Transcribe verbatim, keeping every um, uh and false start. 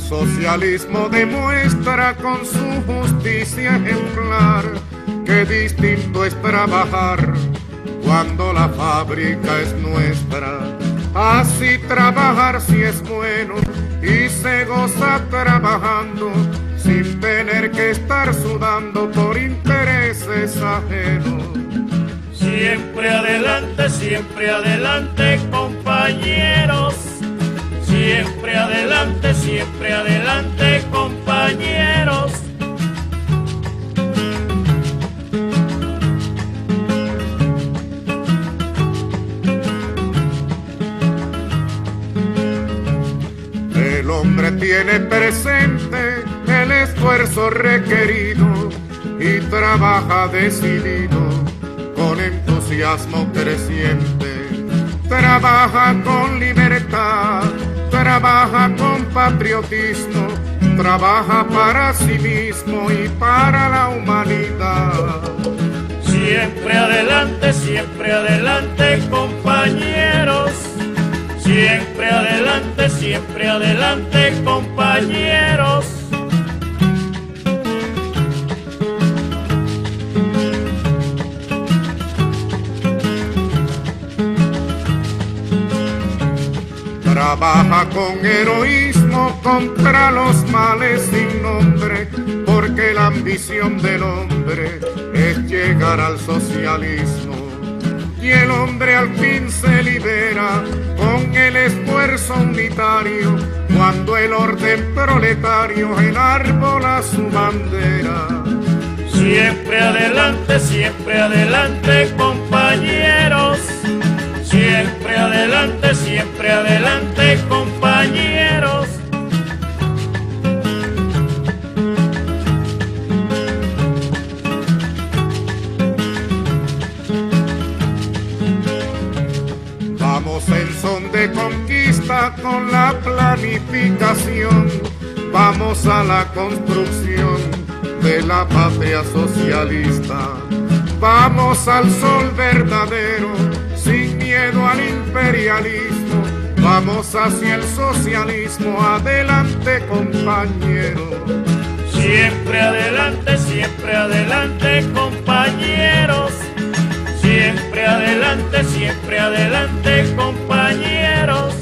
Socialismo demuestra con su justicia ejemplar que distinto es trabajar cuando la fábrica es nuestra. Así trabajar si es bueno y se goza trabajando sin tener que estar sudando por intereses ajenos. Siempre adelante, siempre adelante, compañeros. Siempre adelante, siempre adelante, compañeros. El hombre tiene presente el esfuerzo requerido y trabaja decidido con entusiasmo creciente. Trabaja con libertad, trabaja con patriotismo, trabaja para sí mismo y para la humanidad. Siempre adelante, siempre adelante, compañeros. Siempre adelante, siempre adelante, compañeros. Trabaja con heroísmo contra los males sin nombre, porque la ambición del hombre es llegar al socialismo. Y el hombre al fin se libera con el esfuerzo unitario, cuando el orden proletario enarbola su bandera. Siempre adelante, siempre adelante, compañeros. Siempre adelante, siempre adelante, compañeros. Vamos en son de conquista con la planificación, vamos a la construcción de la patria socialista. Vamos al sol verdadero, sin miedo al imperialismo, vamos hacia el socialismo, adelante compañeros. Siempre adelante, siempre adelante, compañeros. Siempre adelante, siempre adelante, compañeros.